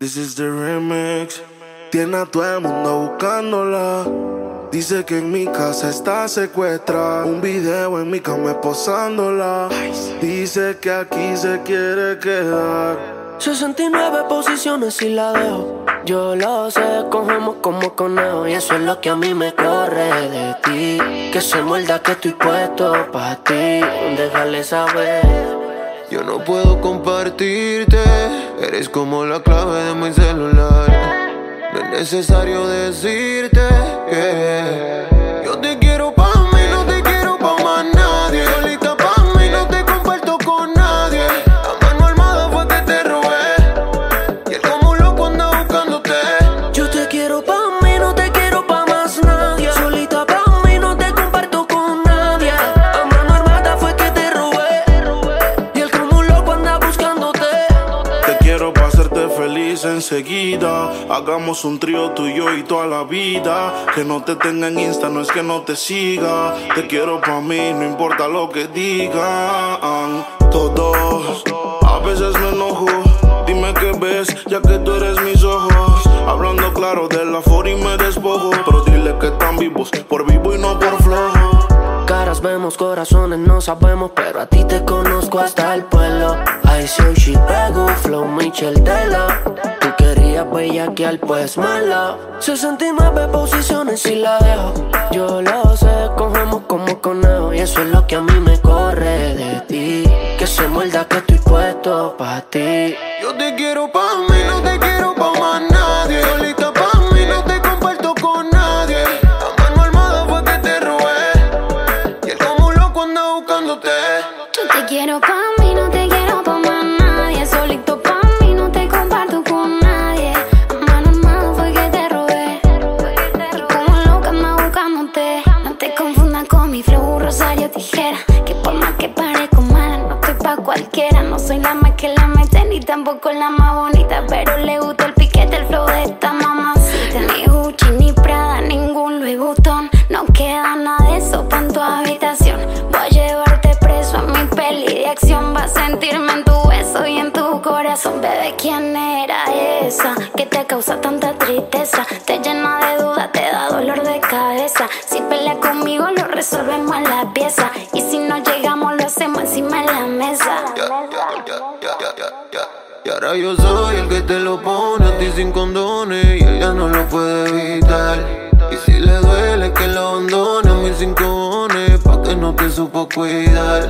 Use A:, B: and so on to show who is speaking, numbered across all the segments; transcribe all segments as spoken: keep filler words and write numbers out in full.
A: This is the remix. Tiene a todo el mundo buscándola. Dice que en mi casa está secuestrada. Un video en mi cama posándola. Dice que aquí se quiere quedar.
B: sesenta y nueve posiciones y la dejo. Yo lo sé, cogemos como conejo. Y eso es lo que a mí me corre de ti. Que se muerda que estoy puesto pa' ti. Déjale saber.
C: Yo no puedo compartirte. Eres como la clave de mi celular. No es necesario decirte que yo te quiero pa' mí, no te quiero pa' más nadie. Solita pa' mí, no te comparto con nadie. A mano armada fue que te robé. Y él como un loco anda buscándote.
B: Yo te quiero pa' mí, no te quiero pa' más nadie. Solita pa' mí, no te comparto con nadie. A mano armada fue que te robé. Y él como un loco anda buscándote.
A: Te quiero pa' hacerte feliz enseguida. Hagamos un trío tú y yo y toda la vida. Que no te tenga en Insta, no es que no te siga. Te quiero pa' mí, no importa lo que digan todos. A veces me enojo. Dime qué ves, ya que tú eres mis ojos. Hablando claro de la for y me despojo. Pero dile que están vivos, por vivo y no por flojo.
B: Caras vemos, corazones no sabemos, pero a ti te conozco hasta el pueblo. I see she pego, flow Michel Tela. Tú querías bellaquear, pues mala. sesenta y nueve posiciones y la dejo. Yo lo sé, cogemos como conejo. Y eso es lo que a mí me corre de ti. Que se muerda que estoy puesto pa' ti.
C: Yo te quiero pa' mí, no te quiero pa' más nadie. Solita pa' mí, no te comparto con nadie. A mano armada fue que te robé. Y él como un loco anda buscándote.
D: Yo te quiero pa' mí, no te quiero pa' más nadie. Solito pa' mí, no te comparto con nadie. A mano armada fue que te robé. Y como loca anda buscándote. No te confundas con mi flow, Rosario Tijera. Que por más que parezco mala, no estoy pa' cualquiera. No soy la más que la mete, ni tampoco la más bonita. Pero le gusta el piquete, el flow de esta mamacita. Ni Gucci, ni Prada, ningún Louis Vuitton. No queda nada de eso pa' en tu habitación. Voy a llevarte preso a mi peli de acción. Vas a sentirme en tu beso y en tu corazón. Bebé, ¿quién era esa que te causa tanta tristeza? Te llena de dudas, te da dolor de cabeza. Si peleas conmigo lo resolvemos en la pieza. Y si no llegamos lo hacemos encima de la mesa.
C: Ya, ya, ya, ya, ya, ya, ya. Y ahora yo soy el que te lo pone a ti sin condones. Y ella no lo puede evitar. Y si le duele que lo abandone a mis cinco cojones, pa' que no te supo cuidar.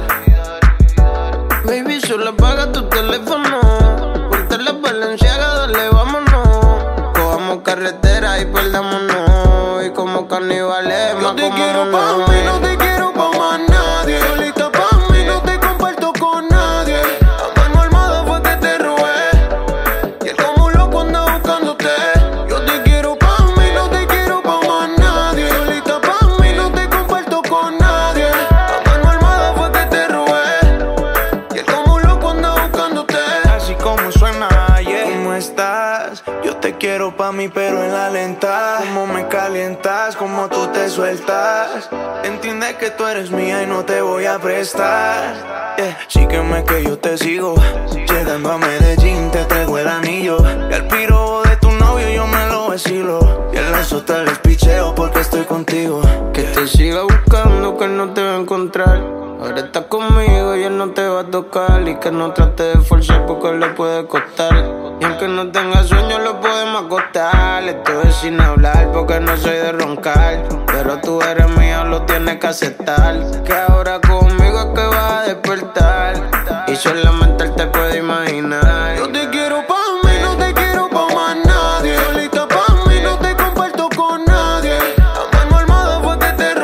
C: Baby, solo apaga tu teléfono. Ponte la Balenciaga, dale, vámonos. Cojamos carretera y perdámonos. Y como carnivales, yo te quiero pa' mí, no te quiero pa' más nadie. Solita pa' mí, no te comparto con nadie. A mano armada fue que te robé. Y él como un loco anda buscándote. Yo te quiero pa' mí, no te quiero pa' más nadie. Solita pa' mí, no te comparto con nadie. A mano armada fue que te robé. Y él como un loco anda buscándote.
E: Así como suena, yeah. ¿Cómo estás? Yo te quiero pa' mí pero en la lenta. Cómo me calientas, cómo tú te sueltas. Entiende que tú eres mía y no te voy a prestar, yeah. Sígueme que yo te sigo. Llegando a Medellín te traigo el anillo. Y al piro de tu novio yo me lo vacilo. Y el lazo te les picheo porque estoy contigo.
C: Que te siga buscando, que no te va a encontrar. Ahora estás conmigo y él no te va a tocar. Y que no trate de forzar porque le puede costar. Y aunque no tenga sueño lo podemos acostar. Esto es sin hablar porque no soy de roncar. Pero tú eres mío, lo tienes que aceptar. Que ahora conmigo es que vas a despertar. Y solamente él te puede imaginar. Yo te quiero pa' mí, no te quiero pa' más nadie. Solita pa' mí, no te comparto con nadie. A mano armada fue que te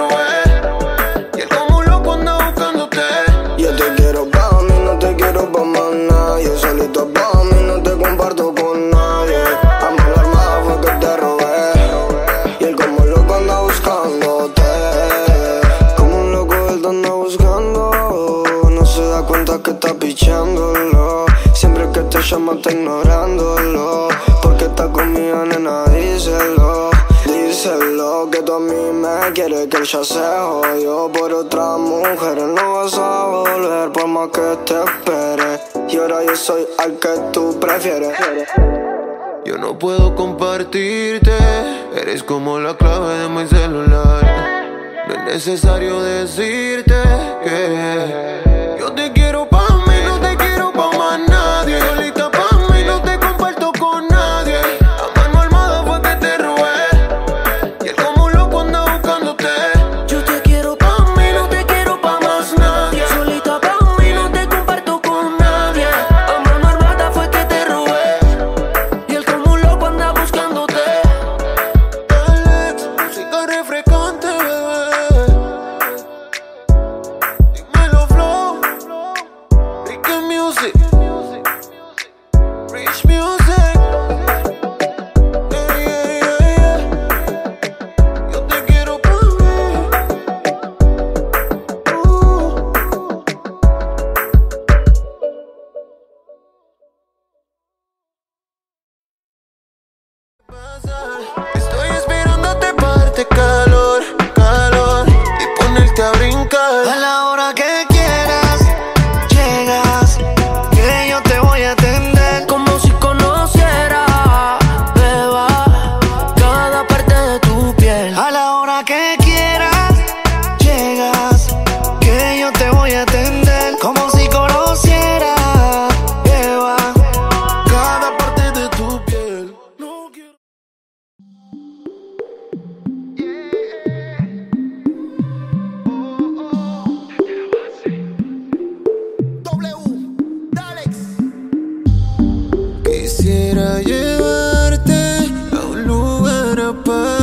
C: robé. Y él como un loco anda buscándote.
F: Yo te quiero pa' mí, no te quiero pa' más nadie. Solito pa' mí, no te comparto con nadie. A mano armada fue que te robé. Y él como un loco anda buscándote. Como un loco él te anda buscando. No se da cuenta que está pichándolo. Siempre que te llama está ignorándolo. Porque está conmigo, nena, díselo. Díselo que tú a mí me quieres, que él ya se jodió por otra mujer. No vas a volver por más que te espere. Y ahora yo soy al que tú prefieres.
C: Yo no puedo compartirte, eres como la clave de mi celular. No es necesario decirte que yo te quiero pa' mí, no te quiero pa' más nadie. Solita pa' mí, no te comparto con nadie. A mano armada fue que te robé, y él como un loco anda buscándote.
B: Yo te quiero pa' mí, no te quiero pa' más nadie. Solita pa' mí, no te comparto con nadie. A mano armada fue que te robé, y él como un loco anda buscándote.
C: Alex, música refrescante, bebé. Dímelo, flow. Ricky Music, Rich Music. Yeah, yeah, yeah, yeah. Yo te quiero pa' mí. Uh. Estoy esperándote para darte calor, calor y ponerte a brincar.
E: A la hora que quieras, llegas, que yo te voy a atender.
B: Como si conociera, beba, cada parte de tu piel.
E: A la hora que quieras, llegas, que yo te voy a atender. Como si conociera, Eva,
C: Cada parte de tu piel. No quiero. Quisiera llevarte a un lugar aparte.